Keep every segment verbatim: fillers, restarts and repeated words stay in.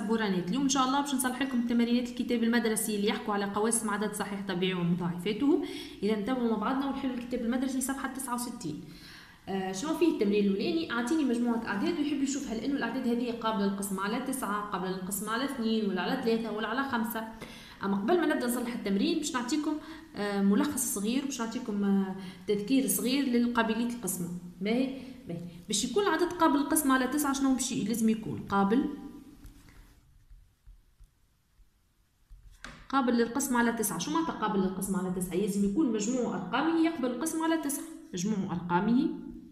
السبورانات. اليوم ان شاء الله باش نصلح لكم تمارينات الكتاب المدرسي اللي يحكوا على قواسم عدد صحيح طبيعي ومضاعفاته. اذا نتابعوا مع بعضنا ونحلوا الكتاب المدرسي صفحه تسعة وستين. آه شنو فيه التمرين الاولاني؟ اعطيني مجموعه اعداد ويحب يشوف هل انه الاعداد هذه قابله للقسم على تسعة، قابله للقسم على اثنين، ولا على ثلاثة، ولا على خمسة. اما قبل ما نبدا نصلح التمرين باش نعطيكم آه ملخص صغير، باش نعطيكم آه تذكير صغير للقابليه القسمه. باهي باهي باش يكون العدد قابل للقسم على تسعة شنو باش لازم يكون؟ قابل قابل للقسم على تسعة. شو معناتها قابل للقسم على تسعة؟ لازم يكون مجموع أرقامه يقبل القسم على تسعة. مجموع أرقامه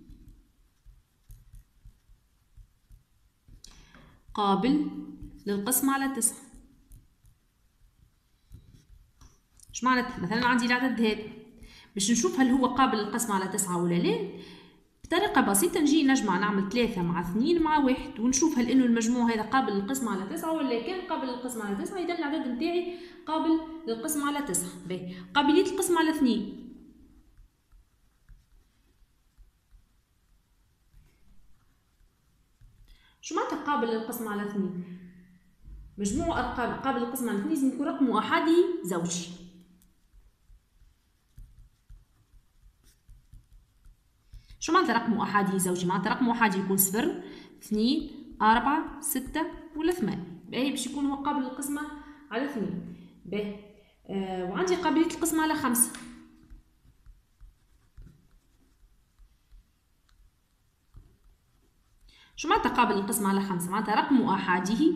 قابل للقسم على تسعة. شو معناتها؟ مثلا عندي العدد هذا باش نشوف هل هو قابل للقسم على تسعة ولا لا. بطريقة بسيطة نجي نجمع، نعمل ثلاثة مع اثنين مع واحد ونشوف هل انه المجموع هذا قابل للقسم على تسعة ولا كان قابل للقسم على تسعة. إذا العدد نتاعي قابل للقسم على تسعة. باهي قابلية القسم على اثنين. شو معناتها قابل للقسم على اثنين؟ مجموع أرقام قابل للقسم على اثنين لازم يكون رقمه أحادي زوجي. شو معناتها رقمه أحادي زوجي؟ معناتها رقمه أحادي يكون صفر، اثنين، أربعة، ستة ولا ثمانية. باهي باش يكون هو قابل للقسمة على اثنين. باهي آه وعندي قابلية القسمة على خمسة. شو معناتها قابل للقسمة على خمسة؟ معناتها رقمه أحاده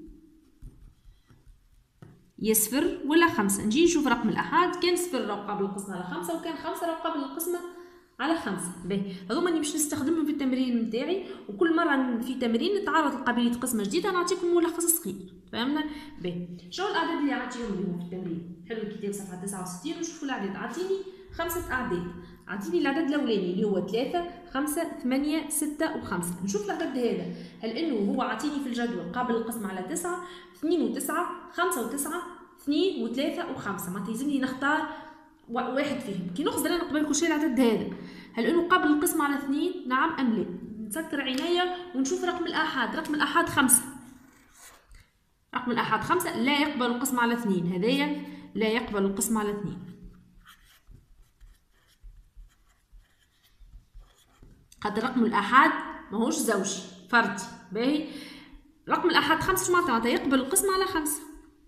يا صفر ولا خمسة. نجي نشوف رقم الأحاد، كان صفر راهو قابل للقسمة على خمسة، وكان خمسة راهو قابل للقسمة على خمسة. باهي هذوما اللي باش نستخدمهم في التمرين نتاعي، وكل مره في تمرين نتعرض لقابليه قسمه جديده نعطيكم ملخص صغير. فهمنا؟ باهي شنو الاعداد اللي عطيهم اليوم في التمرين؟ حلو الكتاب صفحه تسعة وستين ونشوفوا الاعداد. عطيني خمسه اعداد. عطيني العدد الاولاني اللي هو ثلاثة، خمسة، ثمانية، ستة وخمسة. نشوف العدد هذا هل انه هو عطيني في الجدول قابل للقسم على تسعة، اثنين وتسعة، خمسة وتسعة، اثنين وثلاثة وخمسة. معناتها يلزمني نختار واحد فيهم. كي نخزر انا قبل كل شيء العدد هذا هل انه قابل للقسم على اثنين؟ نعم ام لا؟ نسكر عينيا ونشوف رقم الاحاد. رقم الاحاد خمسة. رقم الاحاد خمسة لا يقبل القسم على اثنين. هذايا لا يقبل القسم على اثنين. خاطر رقم الاحاد ماهوش زوجي فردي. باهي رقم الاحاد خمسة شو معناتها؟ معناتها يقبل القسم على خمسة.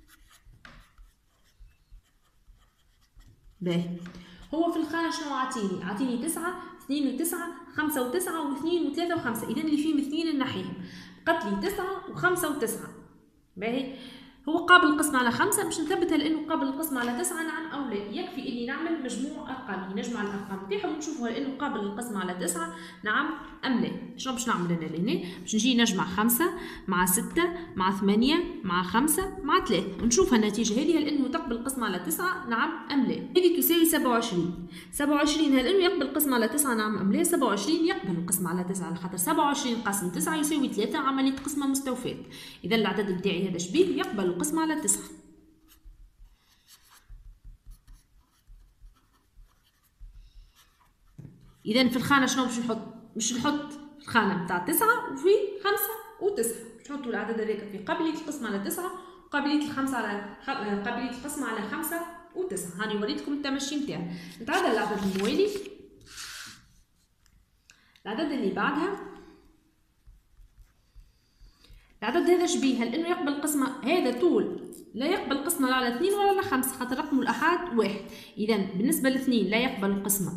باهي هو في الخانة شنو عاطيني؟ عاطيني تسعة، اثنين وتسعة، خمسة وتسعة، واثنين وثلاثة وخمسة. إذا اللي فيه اثنين ننحيهم. بقت لي تسعة وخمسة وتسعة. باهي هو قابل القسم على خمسة. باش نثبت هل انه قابل القسم على تسعة نعم او لا. يكفي اني نعمل مجموع ارقام، نجمع الارقام نتاعهم ونشوفوا هل انه قابل للقسم على تسعة نعم ام لا. شنو باش نعمل انا لهنا؟ باش نجي نجمع خمسة مع ستة مع ثمانية مع خمسة مع ثلاثة ونشوف النتيجة هذه هل انه تقبل القسم على تسعة نعم ام لا. هذه تساوي سبعة وعشرين. سبعة وعشرين هل انه يقبل القسم على تسعة نعم ام لا؟ سبعة وعشرين يقبل القسم على تسعة، على خاطر سبعة وعشرين قسم تسعة يساوي ثلاثة، عملية قسمة مستوفاة. اذا العدد نتاعي هذا شبيه يقبل القسم على تسعة. إذا في الخانة شنو باش نحط؟ باش نحط الخانة بتاع تسعة وفي خمسة وتسعة. باش نحطوا العدد هذاك في قابلية القسم على تسعة وقابلية الخمسة على قابلية القسم على خمسة وتسعة. هاني وريتكم التمشي نتاعها. نتعدى العدد الموالي. العدد اللي بعدها العدد هذا شبيه هل انه يقبل القسمة هذا طول لا يقبل القسمة لا على اثنين ولا على خمسة، خاطر رقم الأحاد واحد. إذا بالنسبة لاثنين لا يقبل القسمة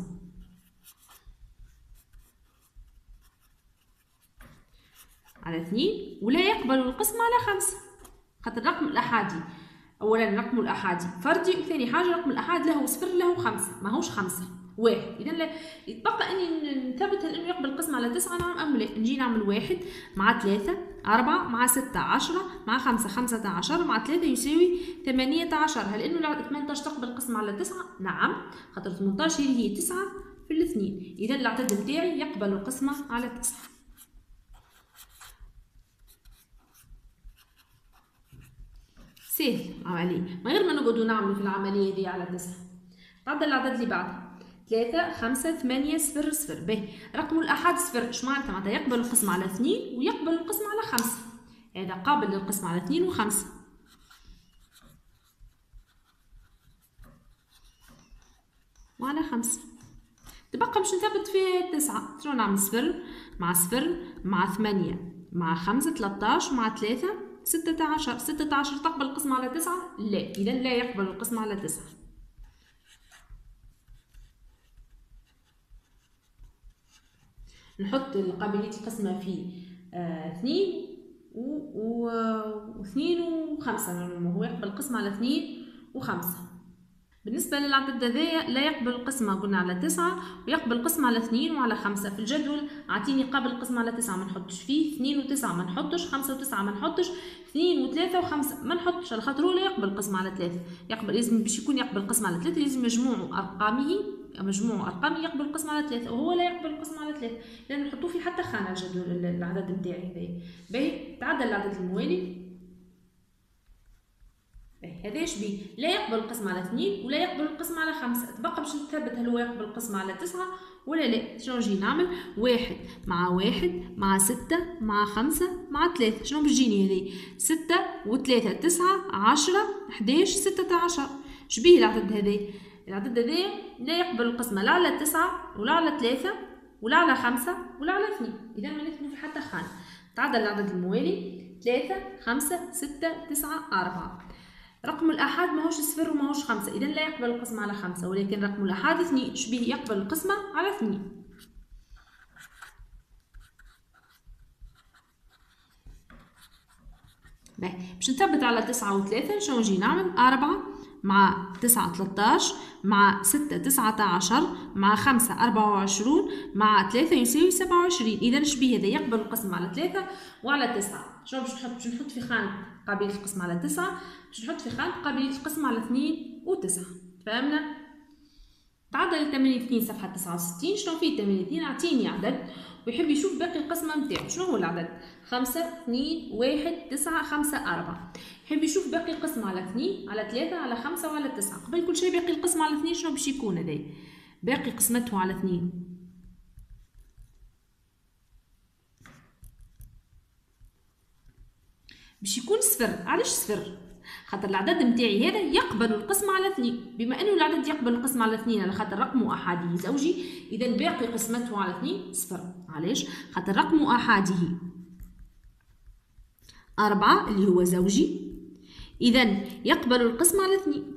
على اثنين ولا يقبل القسمة على خمسة، خاطر رقم الأحادي أولا رقم الأحادي فردي، وثاني حاجة رقم الأحاد له صفر له خمسة ماهوش خمسة واحد. إذا لا يتبقى إني نثبت هل إنه يقبل القسمة على تسعة نعم أم لا. نجي نعمل واحد مع ثلاثة أربعة مع ستة عشرة مع خمسة خمسة عشر مع ثلاثة يساوي ثمانية عشر. هل إنه ثمانية عشر تقبل القسمة على تسعة؟ نعم، خاطر ثمانية عشر هي تسعة في الاثنين. إذا العدد بتاعي يقبل القسمة على تسعة. سهل عملية، من غير ما نقعدوا نعملوا في العملية دي على تسعة. تعدى العدد اللي بعده ثلاثة خمسة ثمانية صفر صفر. باهي رقم الأحاد صفر. شو معناتها؟ معناتها يقبل القسم على اثنين ويقبل القسم على خمسة. هذا قابل للقسم على اثنين وخمسة. وعلى خمسة. تبقى باش نثبت فيه تسعة. شنو نعمل؟ صفر مع صفر مع ثمانية مع خمسة ثلاثطاش مع ثلاثة ستة عشر. ستة عشر تقبل القسم على تسعة؟ لا، إذا لا يقبل القسم على تسعة. نحط قابلية القسمة في آه اثنين و اثنين وخمسة. هو يقبل القسمة على اثنين وخمسة. بالنسبة للعدد هذايا لا يقبل القسمة قلنا على تسعة، ويقبل القسمة على اثنين وعلى خمسة. في الجدول عطيني قابل القسمة على تسعة ما نحطش فيه، اثنين وتسعة ما نحطش، خمسة وتسعة ما نحطش، اثنين وثلاثة وخمسة ما نحطش، على خاطر هو لا يقبل القسمة على ثلاثة. يقبل لازم باش يكون يقبل القسمة على ثلاثة لازم مجموع أرقامه مجموع أرقامه يقبل القسمة على ثلاثة، وهو لا يقبل القسمة على ثلاثة، لأن نحطوه في حتى خانة الجدول العدد نتاعي هذايا. باهي تعدل العدد الموالي. هذا شبيه لا يقبل القسم على اثنين ولا يقبل القسم على خمسة. تبقى باش نثبت هل هو يقبل القسم على تسعة ولا لا. شنو نجي نعمل؟ واحد مع واحد مع ستة مع خمسة مع ثلاثة. شنو باش تجيني هذه؟ ستة وثلاثة تسعة عشرة حداش ستة عشر. شبيه العدد هذا؟ العدد هذا لا يقبل القسمة لا على تسعة ولا على ثلاثة ولا على خمسة ولا على اثنين. إذا ما نكتبو في حتى خانة. تعدل العدد الموالي ثلاثة خمسة ستة تسعة أربعة. رقم الآحاد ماهوش صفر وماهوش خمسة، إذا لا يقبل القسمة على خمسة، ولكن رقم الآحاد اثنين. شبيه يقبل القسمة على اثنين. باهي باش نثبت على تسعة وثلاثة. شنو نجي نعمل؟ أربعة مع تسعة ثلاثطاش مع ستة تسعة عشر مع خمسة أربعة وعشرون مع ثلاثة يساوي سبعة وعشرين. إذا شبيه هذا يقبل القسمة على ثلاثة وعلى تسعة. شنو باش نحط؟ باش نحط في خانة قابلية القسمة على تسعة، باش نحط في خانة قابلية القسمة على اثنين وتسعة. فهمنا؟ تعدل التمرين اثنين صفحة تسعة وستين. شنو فيه التمرين اثنين؟ أعطيني عدد ويحب يشوف باقي القسمة نتاعو. شنو هو العدد؟ خمسة اثنين واحد تسعة خمسة أربعة. يحب يشوف باقي القسمة على اثنين على ثلاثة على خمسة وعلى تسعة. قبل كل شيء باقي القسمة على اثنين شنو باش يكون هذا؟ باقي قسمته على اثنين باش يكون صفر. علاش صفر؟ خاطر العدد نتاعي هذا يقبل القسمة على اثنين. بما انه العدد يقبل القسمة على اثنين على خاطر رقمه احادي زوجي، اذا باقي قسمته على اثنين صفر. علاش؟ خاطر رقمه احادي أربعة اللي هو زوجي، اذا يقبل القسمة على اثنين.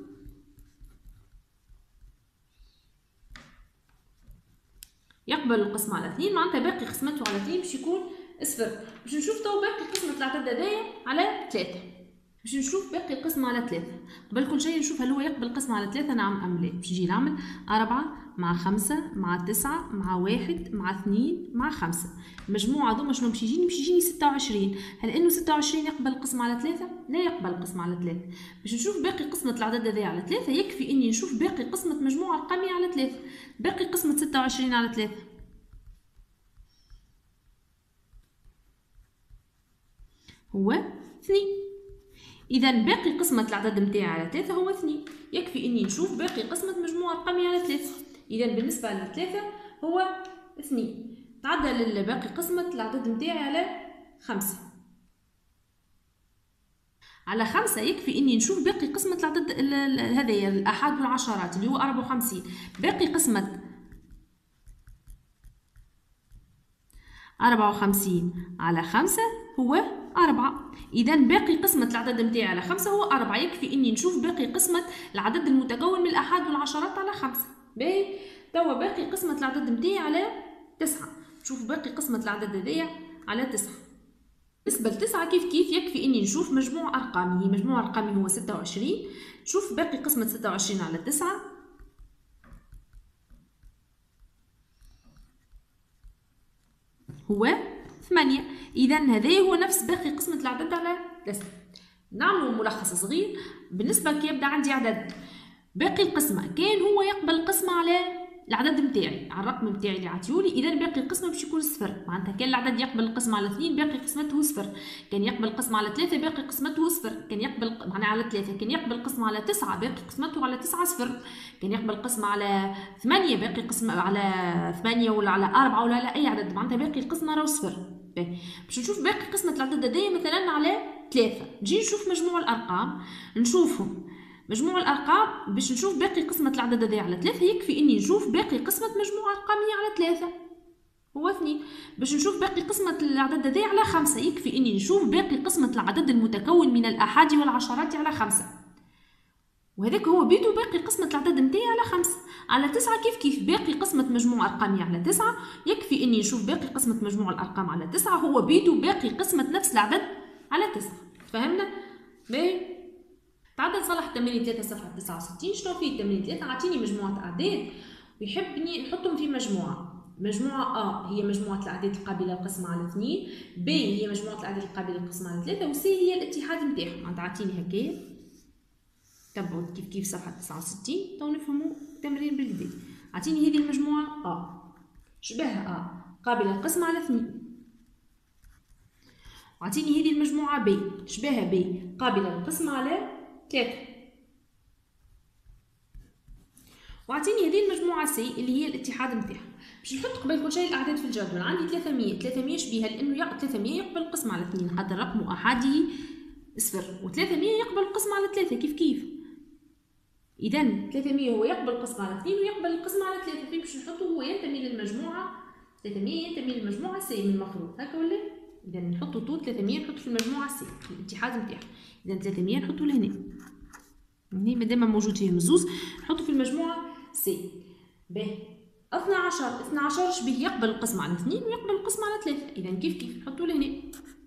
يقبل القسمة على اثنين معناتها باقي قسمته على اثنين باش يكون صفر. باش نشوف تو باقي قسمة العدد هذايا على ثلاثة. باش نشوف باقي القسمة على ثلاثة. قبل كل شيء نشوف هل هو يقبل القسمة على ثلاثة نعم أم لا. باش نجي نعمل أربعة مع خمسة مع تسعة مع واحد مع اثنين مع خمسة. المجموعة هذوما شنو باش يجيني؟ باش يجيني ستة وعشرين. هل إنه ستة وعشرين يقبل القسمة على ثلاثة؟ لا يقبل القسمة على ثلاثة. باش نشوف باقي قسمة العدد هذا على ثلاثة يكفي إني نشوف باقي قسمة مجموعة أرقامية على ثلاثة. باقي قسمة ستة وعشرين على ثلاثة هو اثنين. إذا باقي قسمة العدد نتاعي على ثلاثة هو اثنين. يكفي إني نشوف باقي قسمة مجموعة أرقامية على ثلاثة. إذا بالنسبة لثلاثة هو اثنين. تعدل باقي قسمة العدد نتاعي على خمسة. على خمسة يكفي إني نشوف باقي قسمة العدد هذايا الآحاد والعشرات اللي هو أربعة وخمسين. باقي قسمة أربعة وخمسين على خمسة هو أربعة. إذا باقي قسمة العدد نتاعي على خمسة هو أربعة. يكفي إني نشوف باقي قسمة العدد المتكون من الآحاد والعشرات على خمسة. باهي توا باقي قسمة العدد نتاعي على تسعة. نشوف باقي قسمة العدد هذايا على تسعة. بالنسبة لتسعة كيف كيف يكفي إني نشوف مجموع أرقامي. مجموع أرقامي هو ستة وعشرين. نشوف باقي قسمة ستة وعشرين على تسعة هو ثمانية. إذا هذا هو نفس باقي قسمة العدد على تسعة. نعمل ملخص صغير. بالنسبة كي يبدا عندي عدد باقي القسمة كان هو يقبل القسمة على العدد نتاعي على الرقم نتاعي اللي عطيولي، إذا باقي القسمة باش يكون صفر. معناتها كان العدد يقبل القسمة على اثنين باقي قسمته صفر. كان يقبل القسمة على ثلاثة باقي قسمته صفر. كان يقبل معناها على ثلاثة. كان يقبل القسمة على تسعة باقي قسمته على تسعة صفر. كان يقبل القسمة على ثمانية باقي قسمة على ثمانية ولا على أربعة ولا على أي عدد. معناتها باقي القسمة راهو صفر. باهي باش نشوف باقي قسمة العدد هذايا مثلا على ثلاثة، نجي نشوف مجموع الأرقام نشوفهم مجموع الأرقام باش نشوف باقي قسمة العدد هذايا على ثلاثة يكفي إني نشوف باقي قسمة مجموعة أرقامية على ثلاثة هو اثنين. باش نشوف باقي قسمة العدد هذايا على خمسة يكفي إني نشوف باقي قسمة العدد المتكون من الآحاد والعشرات على خمسة، وهذاك هو بيدو باقي قسمة العدد نتاعي على خمسة. على تسعة كيف كيف باقي قسمة مجموع أرقامي على تسعة يكفي إني نشوف باقي قسمة مجموع الأرقام على تسعة هو بيدو باقي قسمة نفس العدد على تسعة. فهمنا؟ باهي تعال نصلح التمرين ثلاثة صفحة تسعة وستين. شنو فيه التمرين ثلاثة؟ عطيني مجموعة أعداد ويحبني نحطهم في مجموعة. مجموعة أ هي مجموعة الأعداد القابلة للقسمة على اثنين، ب هي مجموعة الأعداد القابلة للقسمة على ثلاثة، وسي هي الاتحاد نتاعهم. معناتها عطيني هكايا تبعوا كيف كيف صفحة تسعة وستين تو نفهموا التمرين بالكدا. عطيني هذه المجموعة أ شبهها أ قابلة للقسمة على اثنين، وعطيني هذه المجموعة ب شبهها ب قابلة للقسمة على ثلاثة، وعطيني هذه المجموعة سي اللي هي الاتحاد نتاعها. باش نحط قبل كل شيء الأعداد في الجدول. عندي ثلاثمية، ثلاثمية شبيهة لأنه يق... ثلاثمية يقبل القسمة على اثنين خاطر رقم أحادي صفر، وثلاثمية يقبل القسمة على ثلاثة كيف كيف. إذا ثلاثمية هو يقبل القسمة على اثنين ويقبل القسمة على ثلاثة، في باش نحطه هو ينتمي للمجموعة ثلاثمية ينتمي للمجموعة سي من المفروض هكا ولا؟ إذا نحطو طول ثلاثمية نحطو في المجموعة سي في الاتحاد نتاعها. إذا ثلاثمية نحطو لهنا، هنا مادام موجود فيهم الزوز نحطو في المجموعة سي. باهي اثنا عشر، اثنا عشر شبيه يقبل القسمة على اثنين ويقبل القسمة على ثلاثة، إذا كيف كيف نحطو لهنا.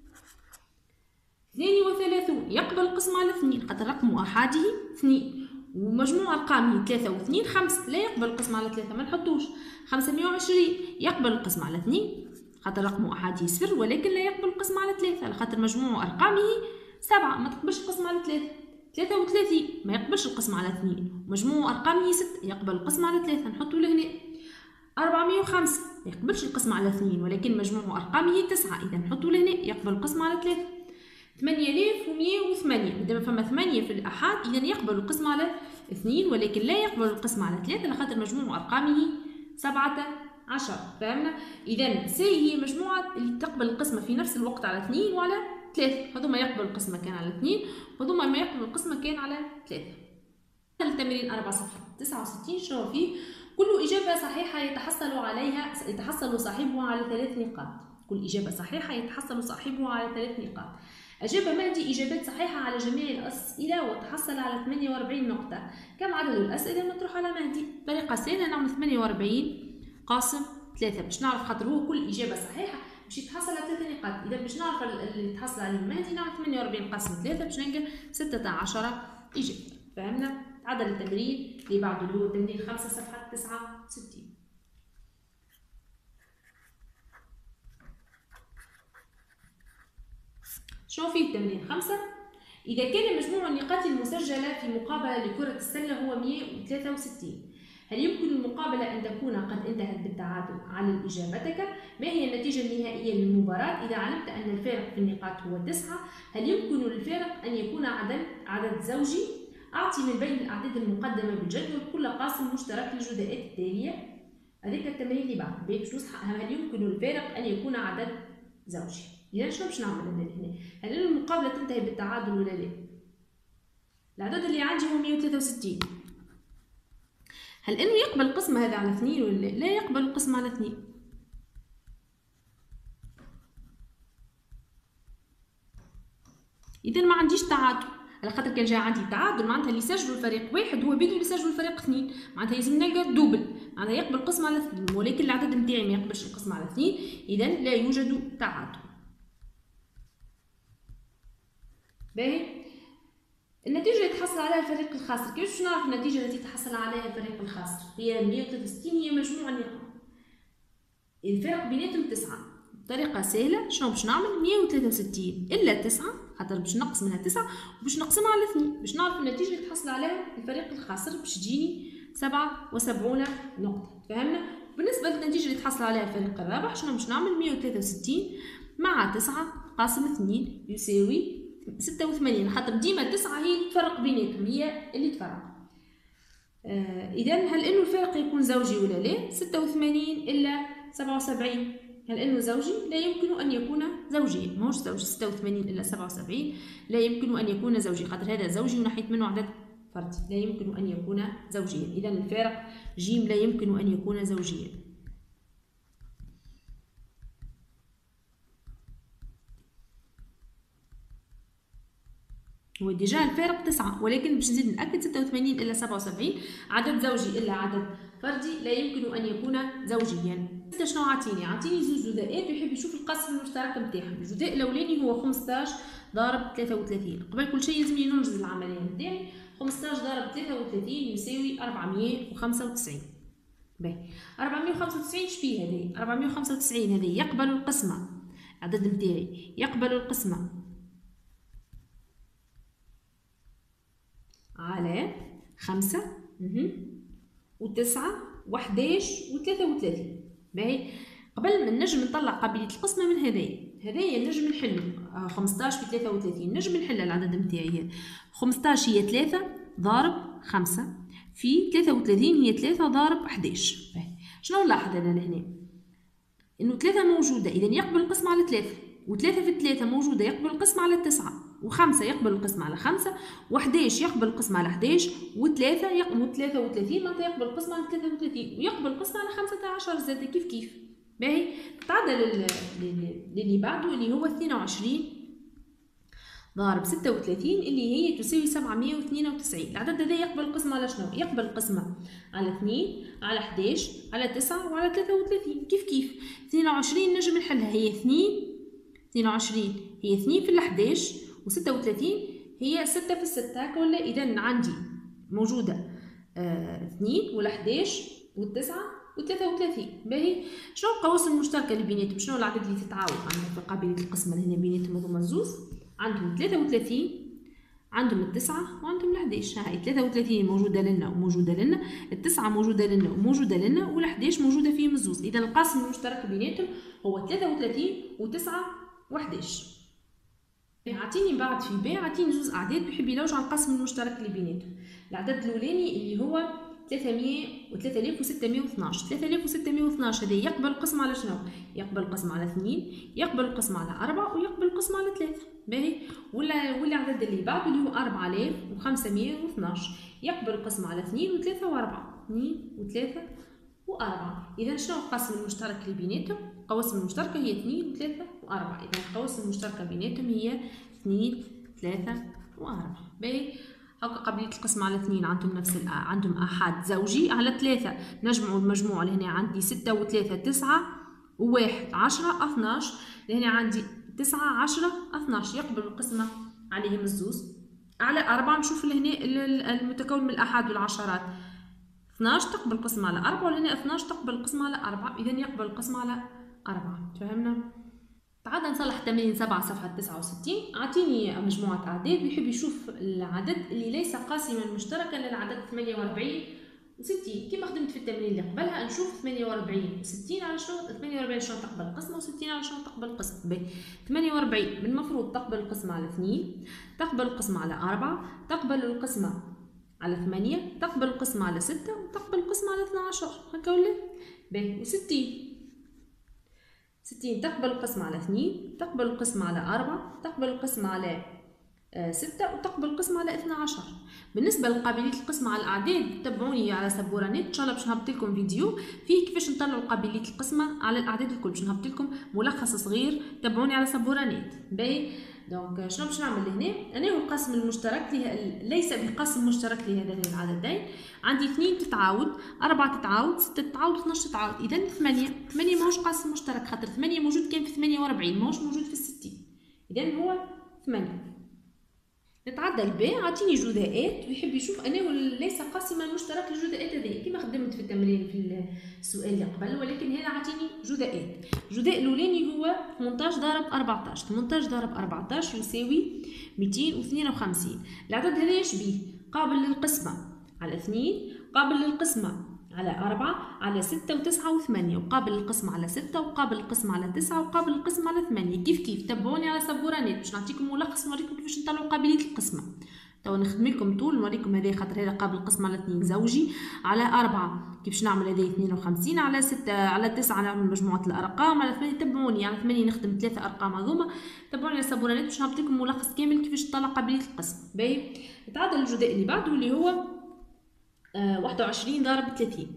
اثنين وثلاثون يقبل القسمة على اثنين خاطر رقم أحاده اثنين، ومجموع أرقامه ثلاثة واثنين خمسة لا يقبل القسمة على ثلاثة ما نحطوش. خمسمية وعشرين يقبل القسمة على اثنين خاطر رقم أحاده صفر ولكن لا يقبل القسمة على ثلاثة خاطر مجموع أرقامه سبعة ما تقبلش القسمة على ثلاثة. ثلاثة وثلاثين ما يقبلش القسمة على اثنين ومجموع أرقامه ستة يقبل القسمة على ثلاثة نحطو لهنا. أربعمية وخمسة ما يقبلش القسمة على اثنين ولكن مجموع أرقامه تسعة إذا نحطو لهنا يقبل القسمة على ثلاثة. ثمانية آلاف ومية وثمانية مادام فما ثمانية في الآحاد إذا يقبل القسمة على اثنين ولكن لا يقبل القسمة على ثلاثة لخاطر مجموع أرقامه سبعة عشر. فهمنا؟ إذا سي هي مجموعة اللي تقبل القسمة في نفس الوقت على اثنين وعلى ثلاثة، هذوما يقبل القسمة كان على اثنين وهذوما ما يقبل القسمة كان على ثلاثة. التمرين أربعة صفحة تسعة وستين شنو فيه؟ كل إجابة صحيحة يتحصل عليها يتحصل صاحبها على ثلاث نقاط. كل إجابة صحيحة يتحصل صاحبها على ثلاث نقاط. أجاب مهدي إجابات صحيحة على جميع الأسئلة وتحصل على ثمانية وأربعين نقطة. كم عدد الأسئلة المطروحة على مهدي؟ طريقة سهلة نعمل ثمانية وأربعين قاسم ثلاثة باش نعرف خاطر هو كل إجابة صحيحة باش يتحصل على ثلاث نقاط. إذا باش نعرف اللي يتحصل عليه مهدي نعمل ثمانية وأربعين قاسم ثلاثة باش نلقى ستة عشر إجابة. فهمنا؟ تعدل التمرين اللي بعده اللي هو تمرين خمسة صفحة تسعة وستين. شنو فيه التمرين خمسة؟ إذا كان مجموع النقاط المسجلة في مقابلة لكرة السلة هو مئة وثلاثة وستين، هل يمكن المقابلة أن تكون قد انتهت بالتعادل؟ علل إجابتك. ما هي النتيجة النهائية للمباراة؟ إذا علمت أن الفارق في النقاط هو تسعة، هل يمكن للفارق أن يكون عدد عدد زوجي؟ أعطي من بين الأعداد المقدمة بالجدول كل قاسم مشترك للجزيئات التالية. هذيك التمرين اللي بعد باش نصحى هل يمكن للفارق أن يكون عدد زوجي. إذا شنو باش نعمل هنا؟ هل المقابلة تنتهي بالتعادل ولا لا؟ العدد اللي عندي هو مئة وثلاثة وستين، هل إنه يقبل القسمة هذا على اثنين ولا لا؟ لا يقبل القسمة على اثنين. إذا ما عنديش تعادل، على خاطر كان جا عندي تعادل معناتها اللي سجلوا الفريق واحد هو بيدو اللي سجلوا الفريق اثنين، معناتها لازم نلقى دوبل، معناتها يقبل القسمة على اثنين ولكن العدد نتاعي ما يقبلش القسمة على اثنين، إذا لا يوجد تعادل. باهي النتيجة اللي تحصل عليها الفريق الخاسر، كيفاش نعرف النتيجة التي تحصل عليها الفريق الخاسر؟ هي مئة وثلاثة وستين هي مجموع النقاط. الفرق بيناتهم تسعة، بطريقة سهلة شنو باش نعمل؟ مئة وثلاثة وستين إلا تسعة خاطر باش نقص منها تسعة وباش نقسمها على اثنين باش نعرف النتيجة اللي تحصل عليها الفريق الخاسر باش تجيني سبعة وسبعين نقطة. فهمنا؟ بالنسبة للنتيجة اللي تحصل عليها الفريق الرابح شنو باش نعمل؟ مئة وثلاثة وستين مع تسعة قاسم اثنين يساوي ستة وثمانين خاطر ديما تسعة هي اللي تفرق بيناتهم، هي اللي تفرق. آه إذا هل إنه الفرق يكون زوجي ولا لا؟ ستة وثمانين إلا سبعة وسبعين هل انه زوجي؟ لا يمكن ان يكون زوجيا، ماهوش زوجي. ستة وثمانين الا سبعة وسبعين لا يمكن ان يكون زوجي، خاطر هذا زوجي ونحيت منه عدد فردي، لا يمكن ان يكون زوجيا. اذا الفارق ج لا يمكن ان يكون زوجيا. هو ديجا الفارق تسعة، ولكن باش نزيد نأكد ستة وثمانين إلا سبعة وسبعين عدد زوجي إلا عدد فردي لا يمكن أن يكون زوجيا. شنو عاطيني؟ عاطيني زوج جزيئات ويحب يشوف القسم المشترك نتاعهم. الجزء الأولاني هو خمسطاش ضارب ثلاثة وثلاثين. قبل كل شيء لازمني ننجز العملية نتاعي. خمسطاش ضارب ثلاثة وثلاثين يساوي أربعمية وخمسة وتسعين. باهي، أربعمية وخمسة وتسعين شبيه هذه؟ أربعمية وخمسة وتسعين هذه يقبل القسمة، العدد نتاعي يقبل القسمة على خمسة وتسعة وحداش وثلاثة وثلاثين. باهي، قبل ما نجم نطلع قابلية القسمة من هذايا هذايا نجم نحلو خمسطاش في ثلاثة وثلاثين، نجم نحل العدد نتاعي هذا. خمسطاش هي ثلاثة ضارب خمسة في ثلاثة وثلاثين هي ثلاثة ضارب حداش. باهي، شنو نلاحظ أنا لهنا؟ إنه ثلاثة موجودة، إذا يقبل القسمة على ثلاثة، وثلاثة في ثلاثة موجودة يقبل القسمة على تسعة، وخمسة يقبل القسمة على خمسة، وحداش يقبل القسمة على حداش، وثلاثة يقبل ثلاثة وثلاثين معناتها يقبل القسمة على ثلاثة وثلاثين، ويقبل القسمة على خمسة عشر زاد كيف كيف. باهي، تعدل للي بعده اللي هو اثنين وعشرين ضارب ستة وثلاثين اللي هي تساوي سبعمية واثنين وتسعين. العدد هذا يقبل القسمة على شنو؟ يقبل القسمة على اثنين، على حداش، على تسعة، وعلى ثلاثة وثلاثين كيف كيف. اثنين وعشرين نجم نحلها، هي اثنين، اثنين وعشرين هي اثنين في الحداش، وستة وثلاثين هي ستة في الستة، هكا ولا؟ إذا عندي موجودة آه اثنين والحداش والتسعة وثلاثة وثلاثين. باهي، شنو القواسم المشتركة اللي بيناتهم؟ شنو العدد اللي تتعاون عندنا في قابلية القسمة اللي هنا بيناتهم هذوما الزوز؟ عندهم ثلاثة وثلاثين، عندهم التسعة، وعندهم الحداش. هاي ثلاثة وثلاثين موجودة لنا وموجودة لنا، التسعة موجودة لنا وموجودة لنا، والحداش موجودة فيهم الزوز. إذا القاسم المشترك بيناتهم هو ثلاثة وثلاثين وتسعة وحداش. عطيني بعد في ب عطيني زوز أعداد بيحب يلوج على القاسم المشترك اللي بيناتهم. العدد الأولاني اللي هو ثلاثمية وثلاثة آلاف وستمية واثناش. ثلاثة آلاف وستمية واثناش هذا يقبل القسم على شنو؟ يقبل القسم على اثنين، يقبل القسم على أربعة، ويقبل القسم على ثلاثة. باهي، ولا ولا العدد اللي بعده اللي هو أربعة آلاف وخمسمية واثناش يقبل القسم على اثنين وثلاثة وأربعة، اثنين وثلاثة وأربعة. إذا شنو القاسم المشترك اللي بيناتهم؟ القواسم المشتركة هي اثنين وثلاثة وأربعة. إذا القواسم المشتركة بيناتهم هي اثنين ثلاثة وأربعة. باهي، هاكا قابلية القسمة على اثنين عندهم نفس الآ عندهم آحاد زوجي. على ثلاثة نجمعوا المجموع لهنا عندي ستة وثلاثة تسعة وواحد عشرة اثناش، لهنا عندي تسعة عشرة اثناش يقبل القسمة عليهم الزوز. على أربعة نشوف لهنا المتكون من الآحاد والعشرات، اثناش تقبل القسمة على أربعة، ولهنا اثناش تقبل القسمة على أربعة، إذا يقبل القسمة على أربعة. فهمنا؟ تعال نصلح تمرين سبعة صفحة تسعة وستين. أعطيني مجموعة أعداد ويحب يشوف العدد اللي ليس قاسما مشتركا للعدد ثمانية وأربعين وستين. كيما خدمت في التمرين اللي قبلها نشوف ثمانية وأربعين وستين على شنو؟ ثمانية وأربعين شنو تقبل القسمة، وستين على شنو تقبل القسمة. باهي، ثمانية وأربعين من المفروض تقبل القسمة على اثنين، تقبل القسمة على أربعة، تقبل القسمة على ثمانية، تقبل القسمة على ستة، وتقبل القسمة على اثنا عشر، هكا ولا؟ باهي، وستين ستين تقبل القسمة على اثنين، تقبل القسمة على أربعة، تقبل القسمة على ستة، وتقبل القسمة على اثنا عشر. بالنسبة لقابلية القسمة على الأعداد تابعوني على سبورانيت، إن شاء الله باش نهبط لكم فيديو فيه كيفاش نطلعوا قابلية القسمة على الأعداد الكل، باش نهبط لكم ملخص صغير، تابعوني على سبورانيت. باهي، دونك شنو باش نعمل لهنا؟ أنا هو القاسم المشترك ليس بقاسم مشترك لهذين العددين. عندي اثنين تتعاود، أربعة تتعاود، ستة تتعاود، اثناش تتعاود. إذا ثمانية، ثمانية ماهوش قاسم مشترك خاطر ثمانية موجود كان في ثمانية وأربعين، ماهوش موجود في الستين. إذا هو ثمانية. نتعدى الباء، عطيني جزيئات ويحب يشوف أنه ليس قاسما مشترك للجزيئات هذه كما خدمت في التمرين في السؤال اللي قبل، ولكن هنا عطيني جزيئات. الجزيء الأولاني هو ثمنطاش ضارب أربعطاش، ثمنطاش ضارب أربعطاش يساوي مئتين واثنين وخمسين. العدد هذا يشبيه قابل للقسمة على اثنين، قابل للقسمة على أربعة، على ستة وتسعة وثمانية، وقابل القسمة على ستة، وقابل القسمة على تسعة، وقابل القسمة على ثمانية. كيف كيف تابعوني على سبورانيت باش نعطيكم ملخص نوريكم كيفاش نطلعوا قابلية القسمة. توا نخدم لكم طول نوريكم هذا خاطر هذا قابل القسمة على اثنين زوجي، على أربعة كيف باش نعمل هذه اثنين وخمسين على ستة على تسعة نعمل مجموعة الأرقام، على ثمانية تبعوني على ثمانية نخدم ثلاثة أرقام هذوما، تبعوني على سبورانات باش نهبط لكم ملخص كامل كيفاش تطلع قابلية القسم. باهي نتعدل الجزء اللي بعده اللي هو آه واحد وعشرين ضارب ثلاثين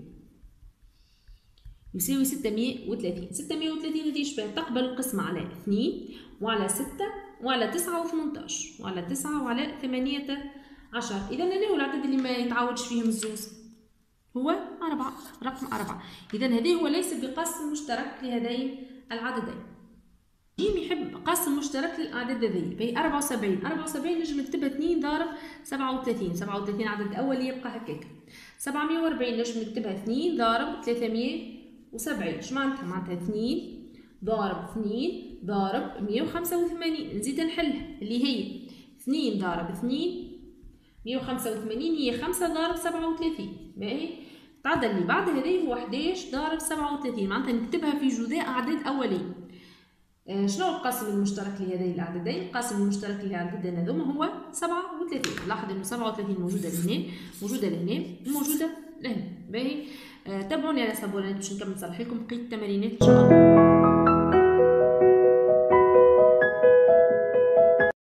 يساوي ستمية وثلاثين. ستمية وثلاثين هذه شبه تقبل القسمة على اثنين وعلى ستة وعلى تسعة وثمنتاش وعلى تسعة وعلى ثمانية عشر. إذا هنا هو العدد اللي ما يتعوضش فيهم الزوز هو أربعة، رقم أربعة. إذا هذا هو ليس بقاسم مشترك لهذين العددين. جيم يحب قاسم مشترك للأعداد هذه، فهي أربعة وسبعين. أربعة وسبعين نجم نكتبها اثنين ضارب سبعة وثلاثين، سبعة وثلاثين عدد أول يبقى هكاك. سبعمية وأربعين نجم نكتبها اثنين ضارب ثلاثمية وسبعين. اش معناتها؟ معناتها اثنين ضارب اثنين ضارب مية وخمسة وثمانين. نزيد نحلها اللي هي اثنين ضارب اثنين مية وخمسة وثمانين هي خمسة ضارب سبعة وثلاثين. باهي التعدل اللي بعد هذه هو حداش ضارب سبعة وثلاثين، معناتها نكتبها في جزء أعداد أولية. آه شنو القاسم المشترك لهذين العددين؟ القاسم المشترك للعددين هذوما هو سبعة وثلاثين. لاحظ انه سبعة وثلاثين موجوده لهنا موجوده لهنا وموجوده لهنا. باهي آه تابعوني على سبورانات باش نكمل نصلح لكم بقيه التمارينات ان شاء الله.